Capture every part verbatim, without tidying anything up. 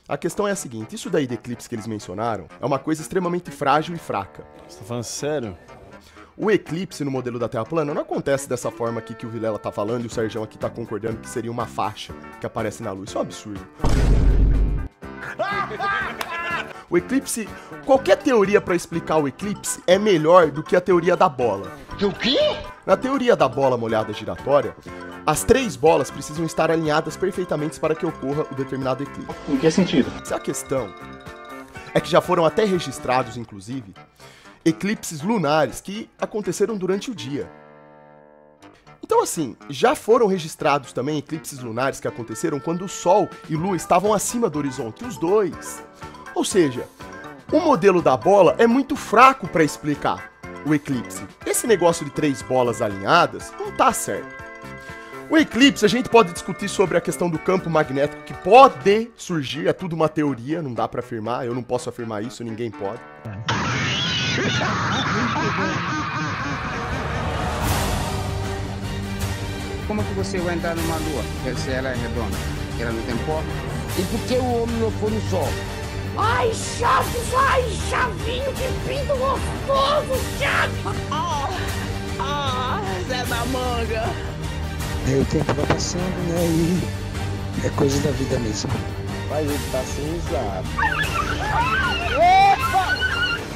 A questão é a seguinte, isso daí de eclipse que eles mencionaram é uma coisa extremamente frágil e fraca. Você tá falando sério? O eclipse no modelo da Terra plana não acontece dessa forma aqui que o Vilela tá falando e o Sergião aqui tá concordando que seria uma faixa que aparece na luz. Isso é um absurdo. O eclipse, qualquer teoria para explicar o eclipse é melhor do que a teoria da bola. O quê? Na teoria da bola molhada giratória, as três bolas precisam estar alinhadas perfeitamente para que ocorra o determinado eclipse. Em que sentido? A questão é que já foram até registrados, inclusive, eclipses lunares que aconteceram durante o dia. Então assim, já foram registrados também eclipses lunares que aconteceram quando o Sol e Lua estavam acima do horizonte, os dois. Ou seja, o modelo da bola é muito fraco para explicar o eclipse. Esse negócio de três bolas alinhadas não tá certo. O eclipse, a gente pode discutir sobre a questão do campo magnético que pode surgir, é tudo uma teoria, não dá para afirmar, eu não posso afirmar isso, ninguém pode. Como que você vai entrar numa lua se ela é redonda? Ela não tem pó? E por que o homem não foi no sol? Ai, Chaves, ai, Chavinho, que pinto gostoso, Chaves! Ah, ah, Zé da Manga! Aí o tempo vai passando, né? E é coisa da vida mesmo. Mas ele tá sem usar. Opa!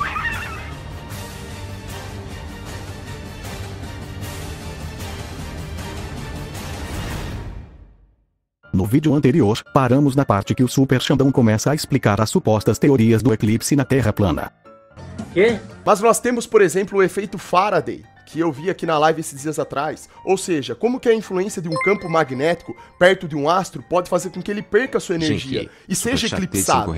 No vídeo anterior, paramos na parte que o Super Xandão começa a explicar as supostas teorias do eclipse na Terra plana. Quê? Mas nós temos, por exemplo, o efeito Faraday, que eu vi aqui na live esses dias atrás. Ou seja, como que a influência de um campo magnético perto de um astro pode fazer com que ele perca sua energia Gente, e seja eclipsado.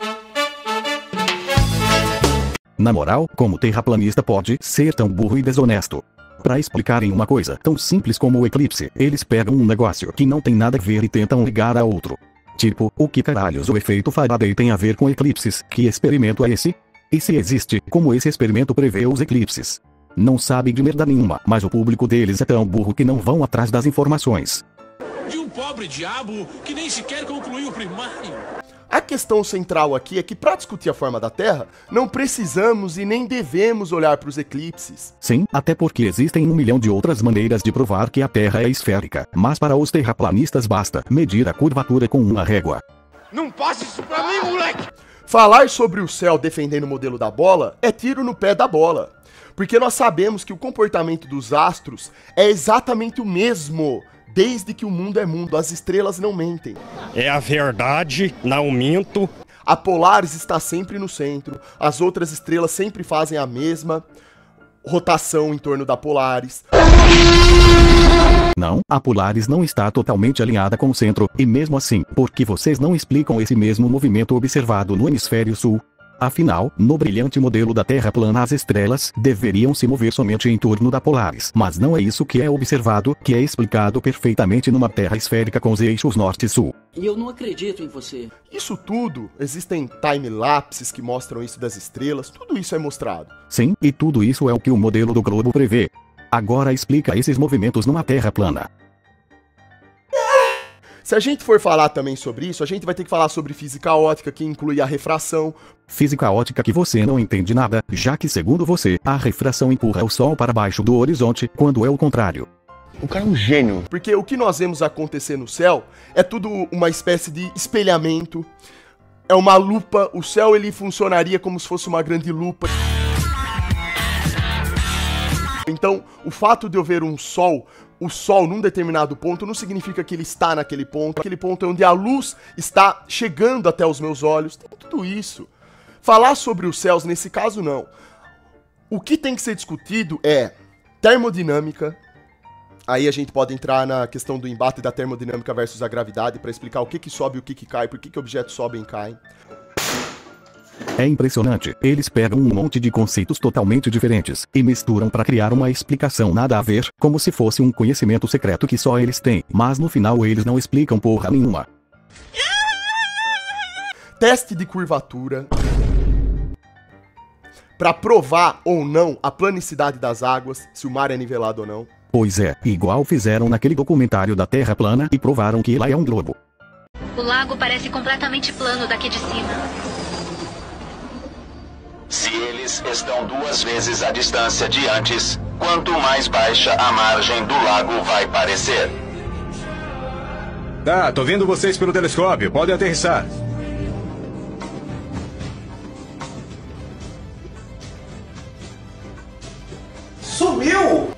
Na moral, como terraplanista pode ser tão burro e desonesto? Para explicarem uma coisa tão simples como o eclipse, eles pegam um negócio que não tem nada a ver e tentam ligar a outro. Tipo, o que caralhos o efeito Faraday tem a ver com eclipses? Que experimento é esse? E se existe, como esse experimento prevê os eclipses? Não sabem de merda nenhuma, mas o público deles é tão burro que não vão atrás das informações. De um pobre diabo que nem sequer concluiu o primário. A questão central aqui é que para discutir a forma da Terra, não precisamos e nem devemos olhar para os eclipses. Sim, até porque existem um milhão de outras maneiras de provar que a Terra é esférica, mas para os terraplanistas basta medir a curvatura com uma régua. Não passe isso pra mim, moleque! Falar sobre o céu defendendo o modelo da bola é tiro no pé da bola. Porque nós sabemos que o comportamento dos astros é exatamente o mesmo. Desde que o mundo é mundo, as estrelas não mentem. É a verdade, não minto. A Polaris está sempre no centro, as outras estrelas sempre fazem a mesma rotação em torno da Polaris. Não, a Polaris não está totalmente alinhada com o centro, e mesmo assim, por que vocês não explicam esse mesmo movimento observado no hemisfério sul? Afinal, no brilhante modelo da Terra plana as estrelas deveriam se mover somente em torno da Polaris, mas não é isso que é observado, que é explicado perfeitamente numa Terra esférica com os eixos norte e sul. E eu não acredito em você. Isso tudo, existem time-lapses que mostram isso das estrelas, tudo isso é mostrado. Sim, e tudo isso é o que o modelo do globo prevê. Agora explica esses movimentos numa Terra plana. Se a gente for falar também sobre isso, a gente vai ter que falar sobre física ótica, que inclui a refração. Física ótica que você não entende nada, já que segundo você, a refração empurra o Sol para baixo do horizonte, quando é o contrário. O cara é um gênio. Porque o que nós vemos acontecer no céu é tudo uma espécie de espelhamento. É uma lupa, o céu ele funcionaria como se fosse uma grande lupa. Então, o fato de eu ver um sol, o sol num determinado ponto, não significa que ele está naquele ponto. Aquele ponto é onde a luz está chegando até os meus olhos. Tem tudo isso. Falar sobre os céus, nesse caso, não. O que tem que ser discutido é termodinâmica. Aí a gente pode entrar na questão do embate da termodinâmica versus a gravidade para explicar o que que sobe e o que que cai, por que que objetos sobem e caem. É impressionante, eles pegam um monte de conceitos totalmente diferentes e misturam para criar uma explicação nada a ver, como se fosse um conhecimento secreto que só eles têm, mas no final eles não explicam porra nenhuma. Teste de curvatura para provar ou não a planicidade das águas, se o mar é nivelado ou não. Pois é, igual fizeram naquele documentário da Terra plana e provaram que lá é um globo. O lago parece completamente plano daqui de cima. Se eles estão duas vezes a distância de antes, quanto mais baixa a margem do lago vai parecer. Tá, tô vendo vocês pelo telescópio. Podem aterrissar. Sumiu!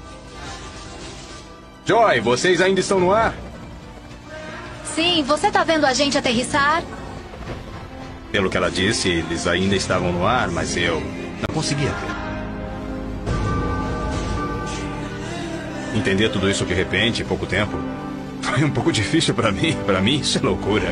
Joy, vocês ainda estão no ar? Sim, você tá vendo a gente aterrissar? Pelo que ela disse, eles ainda estavam no ar, mas eu não conseguia ver. Entender tudo isso de repente, em pouco tempo, foi um pouco difícil pra mim. Pra mim, isso é loucura.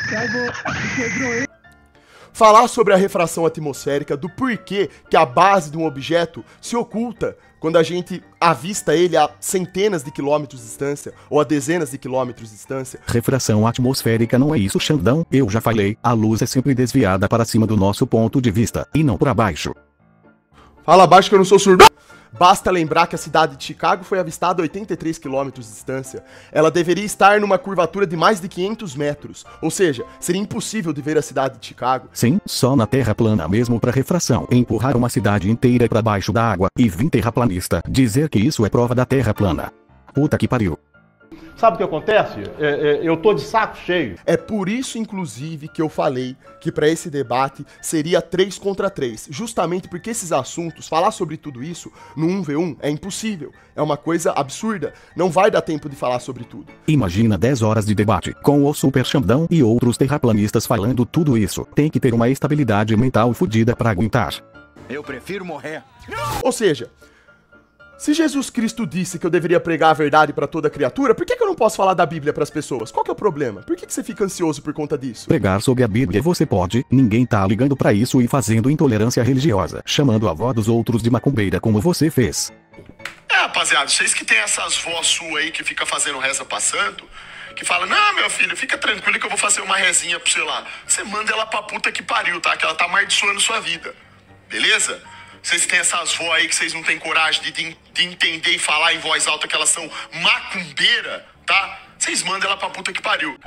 Falar sobre a refração atmosférica, do porquê que a base de um objeto se oculta quando a gente avista ele a centenas de quilômetros de distância, ou a dezenas de quilômetros de distância. Refração atmosférica não é isso, Xandão. Eu já falei, a luz é sempre desviada para cima do nosso ponto de vista, e não para baixo. Fala baixo que eu não sou surdo. Basta lembrar que a cidade de Chicago foi avistada a oitenta e três quilômetros de distância. Ela deveria estar numa curvatura de mais de quinhentos metros, ou seja, seria impossível de ver a cidade de Chicago. Sim, só na Terra plana mesmo para refração. Empurrar uma cidade inteira para baixo da água e vir terraplanista dizer que isso é prova da Terra plana. Puta que pariu. Sabe o que acontece? É, é, eu tô de saco cheio. É por isso, inclusive, que eu falei que para esse debate seria três contra três. Justamente porque esses assuntos, falar sobre tudo isso no um v um é impossível. É uma coisa absurda. Não vai dar tempo de falar sobre tudo. Imagina dez horas de debate, com o Super Xandão e outros terraplanistas falando tudo isso. Tem que ter uma estabilidade mental fodida para aguentar. Eu prefiro morrer. Ou seja... se Jesus Cristo disse que eu deveria pregar a verdade para toda criatura, por que, que eu não posso falar da Bíblia para as pessoas? Qual que é o problema? Por que, que você fica ansioso por conta disso? Pregar sobre a Bíblia você pode, ninguém tá ligando para isso e fazendo intolerância religiosa, chamando a avó dos outros de macumbeira como você fez. É, rapaziada, vocês que tem essas vós suas aí que fica fazendo reza passando, que fala, não, meu filho, fica tranquilo que eu vou fazer uma rezinha pro seu lado. Você manda ela pra puta que pariu, tá? Que ela tá amaldiçoando sua vida. Beleza? Vocês têm essas vó aí que vocês não têm coragem de, de, de entender e falar em voz alta que elas são macumbeira, tá? Vocês mandam ela pra puta que pariu.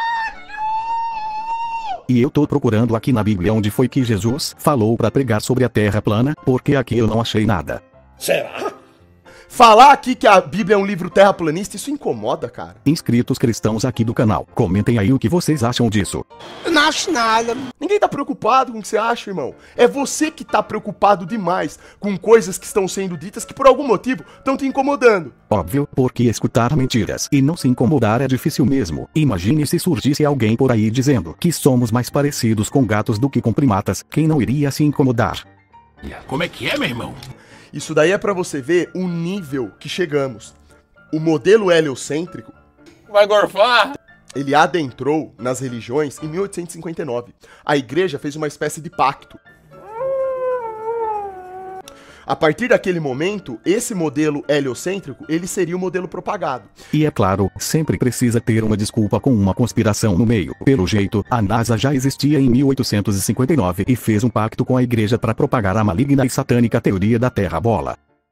E eu tô procurando aqui na Bíblia onde foi que Jesus falou pra pregar sobre a Terra plana, porque aqui eu não achei nada. Será? Falar aqui que a Bíblia é um livro terraplanista, isso incomoda, cara. Inscritos cristãos aqui do canal, comentem aí o que vocês acham disso. Eu não acho nada. Ninguém tá preocupado com o que você acha, irmão. É você que tá preocupado demais com coisas que estão sendo ditas que por algum motivo estão te incomodando. Óbvio, porque escutar mentiras e não se incomodar é difícil mesmo. Imagine se surgisse alguém por aí dizendo que somos mais parecidos com gatos do que com primatas, quem não iria se incomodar? Como é que é, meu irmão? Isso daí é pra você ver o nível que chegamos. O modelo heliocêntrico... vai gorfar? Ele adentrou nas religiões em mil oitocentos e cinquenta e nove. A igreja fez uma espécie de pacto. A partir daquele momento, esse modelo heliocêntrico, ele seria o modelo propagado. E é claro, sempre precisa ter uma desculpa com uma conspiração no meio. Pelo jeito, a NASA já existia em mil oitocentos e cinquenta e nove e fez um pacto com a igreja para propagar a maligna e satânica teoria da Terra bola.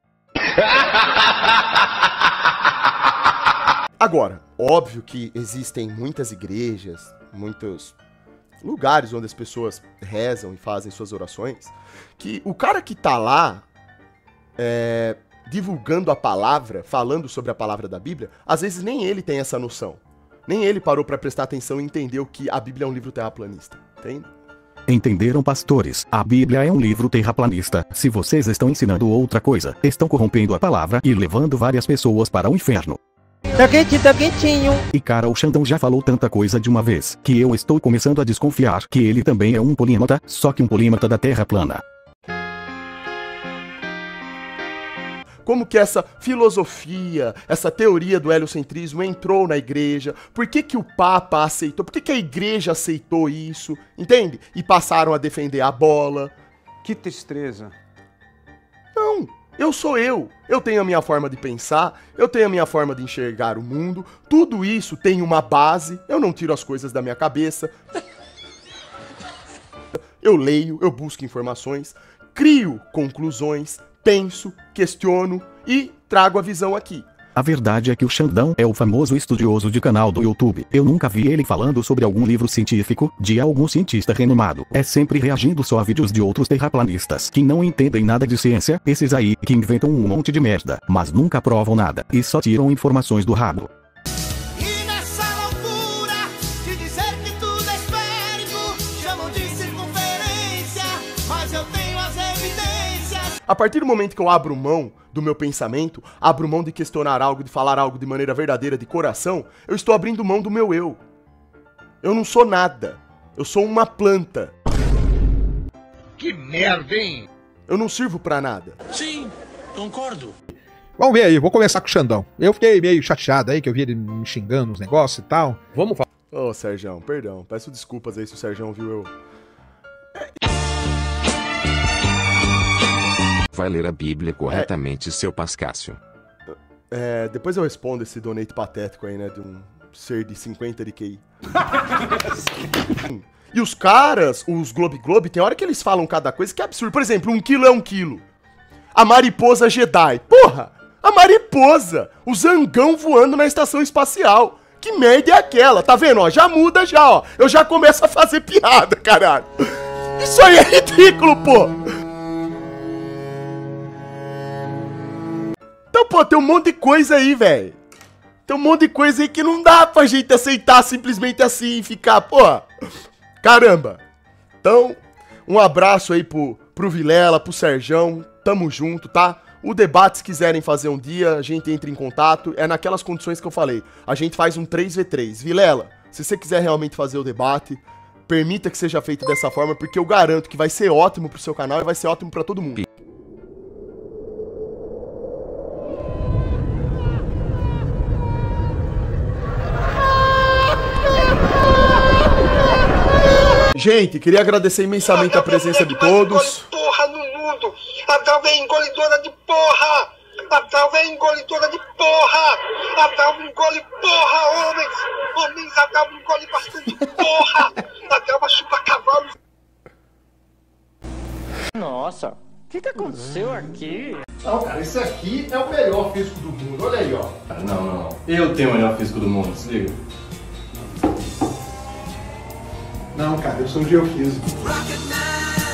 Agora, óbvio que existem muitas igrejas, muitos lugares onde as pessoas rezam e fazem suas orações, que o cara que tá lá É, divulgando a palavra, falando sobre a palavra da Bíblia, às vezes nem ele tem essa noção. Nem ele parou para prestar atenção e entendeu que a Bíblia é um livro terraplanista. Entende? Entenderam, pastores? A Bíblia é um livro terraplanista. Se vocês estão ensinando outra coisa, estão corrompendo a palavra e levando várias pessoas para o inferno. Tá quentinho, tá quentinho. E cara, o Xandão já falou tanta coisa de uma vez, que eu estou começando a desconfiar que ele também é um polímata, só que um polímata da Terra plana. Como que essa filosofia, essa teoria do heliocentrismo entrou na igreja? Por que que o Papa aceitou? Por que que a igreja aceitou isso? Entende? E passaram a defender a bola. Que tristeza. Não, eu sou eu. Eu tenho a minha forma de pensar, eu tenho a minha forma de enxergar o mundo. Tudo isso tem uma base, eu não tiro as coisas da minha cabeça. Eu leio, eu busco informações, crio conclusões, penso, questiono e trago a visão aqui. A verdade é que o Xandão é o famoso estudioso de canal do YouTube. Eu nunca vi ele falando sobre algum livro científico, de algum cientista renomado. É sempre reagindo só a vídeos de outros terraplanistas que não entendem nada de ciência, esses aí que inventam um monte de merda, mas nunca provam nada, e só tiram informações do rabo. E nessa loucura de dizer que tudo é esférico, chamam de circunferência, mas eu tenho as evidências. A partir do momento que eu abro mão do meu pensamento, abro mão de questionar algo, de falar algo de maneira verdadeira, de coração, eu estou abrindo mão do meu eu. Eu não sou nada. Eu sou uma planta. Que merda, hein? Eu não sirvo pra nada. Sim, concordo. Vamos ver aí, vou começar com o Xandão. Eu fiquei meio chateado aí, que eu vi ele me xingando uns negócios e tal. Vamos falar. Ô, Serjão, perdão. Peço desculpas aí se o Serjão viu eu... Vai ler a Bíblia corretamente, é, seu Pascácio. É, depois eu respondo esse donate patético aí, né, de um ser de cinquenta de Q I. E os caras, os Globe Globe, tem hora que eles falam cada coisa que é absurdo. Por exemplo, um quilo é um quilo. A mariposa Jedi. Porra! A mariposa! O zangão voando na estação espacial. Que merda é aquela? Tá vendo, ó? Já muda já, ó. Eu já começo a fazer piada, caralho. Isso aí é ridículo, pô! Então, pô, tem um monte de coisa aí, velho. Tem um monte de coisa aí que não dá pra gente aceitar simplesmente assim e ficar, pô... Caramba! Então, um abraço aí pro, pro Vilela, pro Serjão, tamo junto, tá? O debate, se quiserem fazer um dia, a gente entra em contato, é naquelas condições que eu falei. A gente faz um três contra três. Vilela, se você quiser realmente fazer o debate, permita que seja feito dessa forma, porque eu garanto que vai ser ótimo pro seu canal e vai ser ótimo pra todo mundo. Gente, queria agradecer imensamente a presença de todos. Porra no mundo! A Dalva é engolidora de porra! A Dalva é engolidora de porra! A Dalva engole porra, homens! Homens, a Dalva engole bastante porra! A Dalva chupa cavalo! Nossa, o que que aconteceu aqui? Não, cara, esse aqui é o melhor físico do mundo, olha aí, ó. Não, não, não. Eu tenho o melhor físico do mundo, se liga. Não, cara, eu sou um geofísico.